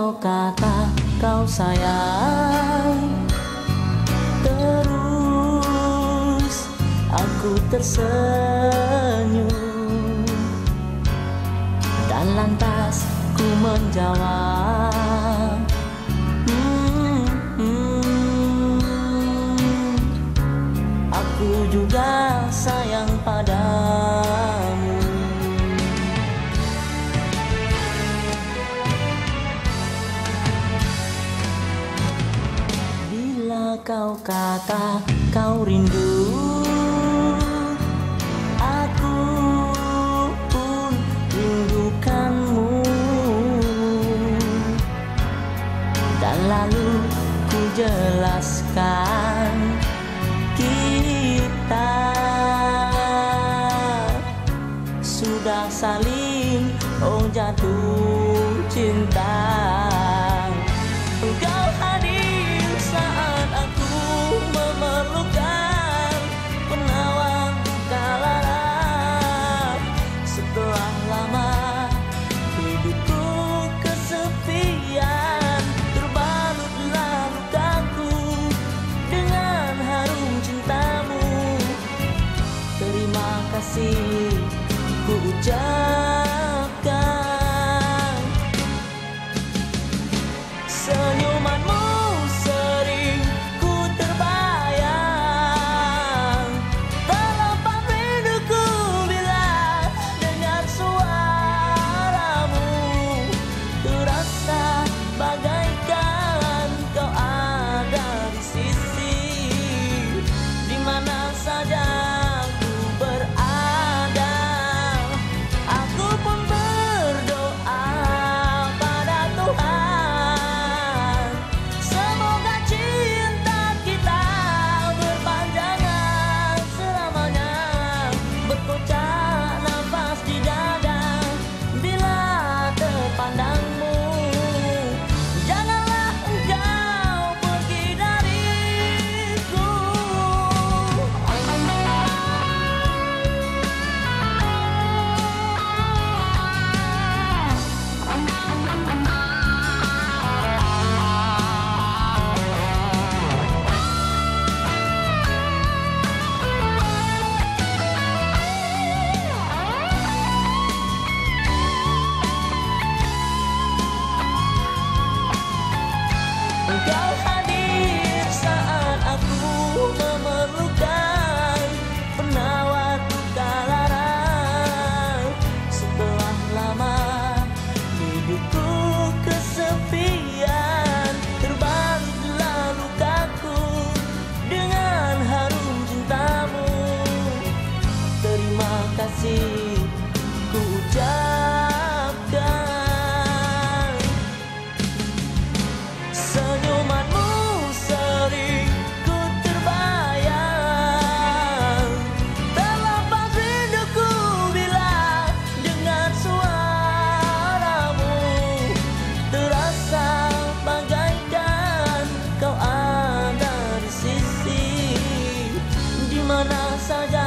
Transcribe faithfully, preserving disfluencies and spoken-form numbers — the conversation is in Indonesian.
kau kata kau sayang, terus aku tersenyum dan lantas ku menjawab, hmm, hmm, aku juga sayang padamu. Kau kata kau rindu, aku pun rindukanmu. Dan lalu ku jelaskan, kita sudah saling oh jatuh cinta. Engkau hadir saat aku memerlukan penawar kala setelah lama hidupku kesepian, terbalutlah lukaku dengan harum cintamu. Terima kasih ku ucapkan. Senyumanmu sering ku terbayang, terlepas rinduku bila dengar suaramu. Terasa bagaikan kau ada di sisi, di mana saja ku berada. Aku pun berdoa pada Tuhan, semoga cinta kita berpanjangan selamanya, berkocak nafas di dada bila terpandangmu. Janganlah engkau pergi dariku. Engkau hadir saat aku memerlukan penawar luka lara. Setelah lama hidupku kesepian, terbalutlah lukaku dengan harum cintamu. Terima kasih ku ucapkan. Senyumanmu sering ku terbayang, terlepas rinduku bila dengar suaramu. Terasa bagaikan kau ada di sisi, di mana saja